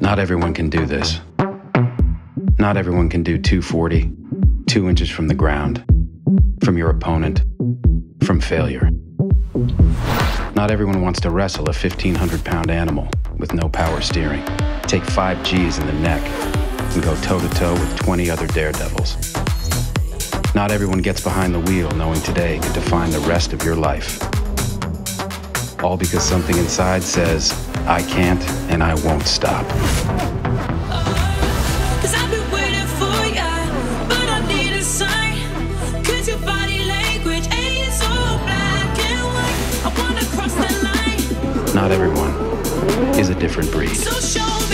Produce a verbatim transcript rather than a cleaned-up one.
Not everyone can do this. Not everyone can do two forty, two inches from the ground, from your opponent, from failure. Not everyone wants to wrestle a fifteen hundred pound animal with no power steering, take five G's in the neck, and go toe-to-toe with twenty other daredevils. Not everyone gets behind the wheel knowing today could define the rest of your life. All because something inside says, I can't and I won't stop. Cause I've been waiting for ya, but I need a sign. Cause your body language ain't so black and white. I wanna cross the line. Not everyone is a different breed. So show